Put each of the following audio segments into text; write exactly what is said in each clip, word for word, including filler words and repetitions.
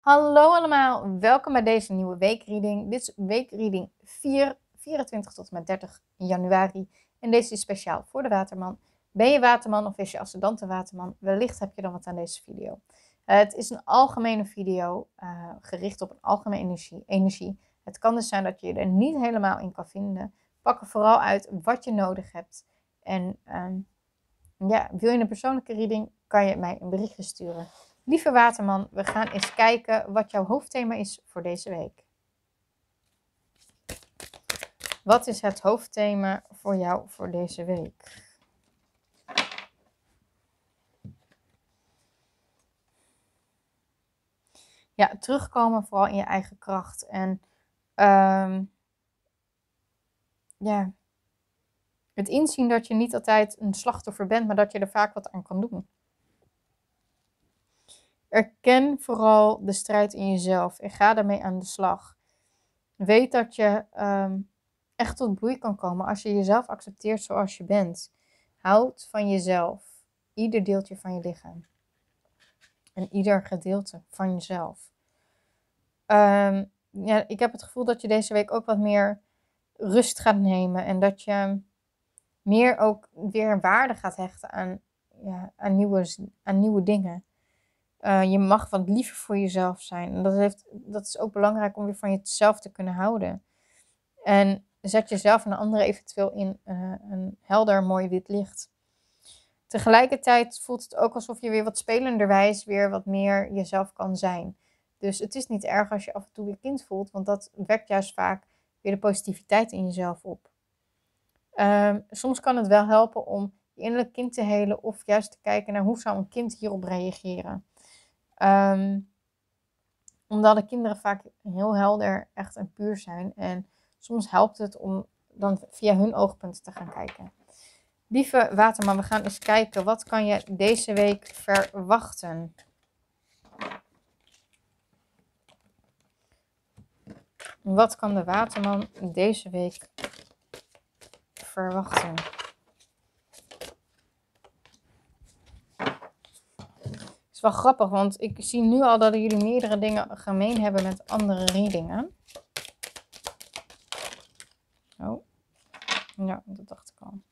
Hallo allemaal, welkom bij deze nieuwe weekreading. Dit is weekreading vier, vierentwintig tot en met dertig januari. En deze is speciaal voor de waterman. Ben je waterman of is je ascendante waterman? Wellicht heb je dan wat aan deze video. Uh, het is een algemene video, uh, gericht op een algemene energie, energie. Het kan dus zijn dat je je er niet helemaal in kan vinden. Pak er vooral uit wat je nodig hebt. En uh, ja, wil je een persoonlijke reading, kan je mij een berichtje sturen. Lieve waterman, we gaan eens kijken wat jouw hoofdthema is voor deze week. Wat is het hoofdthema voor jou voor deze week? Ja, terugkomen vooral in je eigen kracht. En um, ja, het inzien dat je niet altijd een slachtoffer bent, maar dat je er vaak wat aan kan doen. Erken vooral de strijd in jezelf en ga daarmee aan de slag. Weet dat je um, echt tot bloei kan komen als je jezelf accepteert zoals je bent. Houd van jezelf. Ieder deeltje van je lichaam. En ieder gedeelte van jezelf. Um, ja, ik heb het gevoel dat je deze week ook wat meer rust gaat nemen. En dat je meer ook weer waarde gaat hechten aan, ja, aan, nieuwe, aan nieuwe dingen. Uh, je mag wat liever voor jezelf zijn. En dat, heeft, dat is ook belangrijk om weer van jezelf te kunnen houden. En zet jezelf en de anderen eventueel in uh, een helder, mooi wit licht. Tegelijkertijd voelt het ook alsof je weer wat spelenderwijs weer wat meer jezelf kan zijn. Dus het is niet erg als je af en toe weer kind voelt, want dat wekt juist vaak weer de positiviteit in jezelf op. Uh, soms kan het wel helpen om je innerlijk kind te helen of juist te kijken naar hoe zou een kind hierop reageren. Um, omdat de kinderen vaak heel helder, echt en puur zijn. En soms helpt het om dan via hun oogpunten te gaan kijken. Lieve waterman, we gaan eens kijken. Wat kan je deze week verwachten? Wat kan de waterman deze week verwachten? Het is wel grappig, want ik zie nu al dat jullie meerdere dingen gemeen hebben met andere readingen. Oh, ja, dat dacht ik al.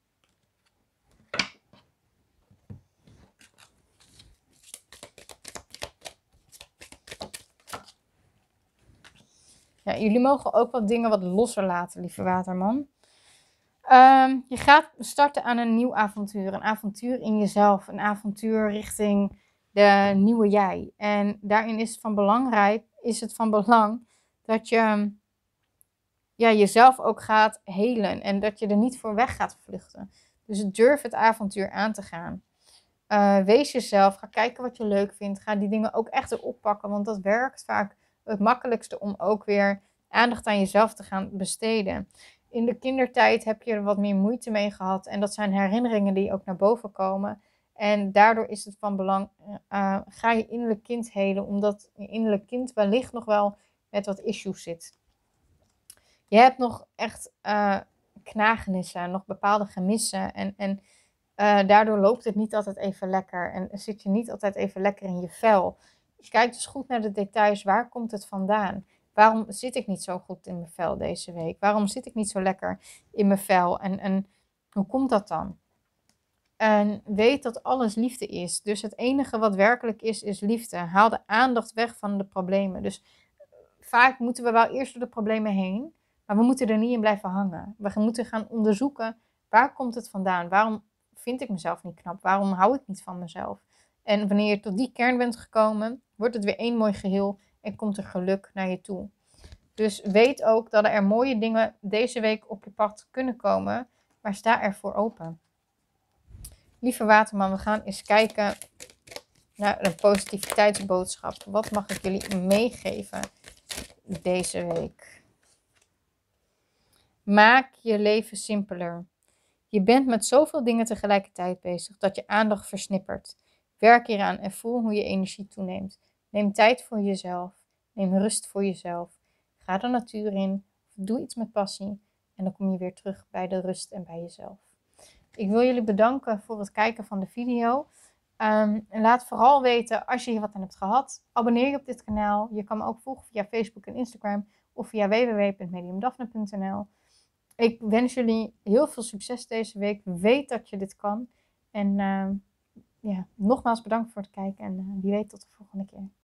Ja, jullie mogen ook wat dingen wat losser laten, lieve waterman. Um, je gaat starten aan een nieuw avontuur. Een avontuur in jezelf. Een avontuur richting de nieuwe jij. En daarin is het van, belangrijk, is het van belang dat je ja, jezelf ook gaat helen. En dat je er niet voor weg gaat vluchten. Dus durf het avontuur aan te gaan. Uh, wees jezelf. Ga kijken wat je leuk vindt. Ga die dingen ook echt erop pakken. Want dat werkt vaak het makkelijkste om ook weer aandacht aan jezelf te gaan besteden. In de kindertijd heb je er wat meer moeite mee gehad. En dat zijn herinneringen die ook naar boven komen. En daardoor is het van belang, uh, ga je innerlijk kind helen. Omdat je innerlijk kind wellicht nog wel met wat issues zit. Je hebt nog echt uh, knagenissen, nog bepaalde gemissen. En, en uh, daardoor loopt het niet altijd even lekker. En zit je niet altijd even lekker in je vel. Kijk dus goed naar de details. Waar komt het vandaan? Waarom zit ik niet zo goed in mijn vel deze week? Waarom zit ik niet zo lekker in mijn vel? En, en hoe komt dat dan? En weet dat alles liefde is. Dus het enige wat werkelijk is, is liefde. Haal de aandacht weg van de problemen. Dus vaak moeten we wel eerst door de problemen heen. Maar we moeten er niet in blijven hangen. We moeten gaan onderzoeken, waar komt het vandaan? Waarom vind ik mezelf niet knap? Waarom hou ik niet van mezelf? En wanneer je tot die kern bent gekomen, wordt het weer één mooi geheel en komt er geluk naar je toe. Dus weet ook dat er mooie dingen deze week op je pad kunnen komen, maar sta ervoor open. Lieve waterman, we gaan eens kijken naar een positiviteitsboodschap. Wat mag ik jullie meegeven deze week? Maak je leven simpeler. Je bent met zoveel dingen tegelijkertijd bezig dat je aandacht versnippert. Werk hieraan en voel hoe je energie toeneemt. Neem tijd voor jezelf. Neem rust voor jezelf. Ga de natuur in. Doe iets met passie. En dan kom je weer terug bij de rust en bij jezelf. Ik wil jullie bedanken voor het kijken van de video. Um, en laat vooral weten als je hier wat aan hebt gehad. Abonneer je op dit kanaal. Je kan me ook volgen via Facebook en Instagram of via w w w punt mediumdaphne punt n l. Ik wens jullie heel veel succes deze week. Weet dat je dit kan. En uh, ja, nogmaals bedankt voor het kijken en uh, wie weet tot de volgende keer.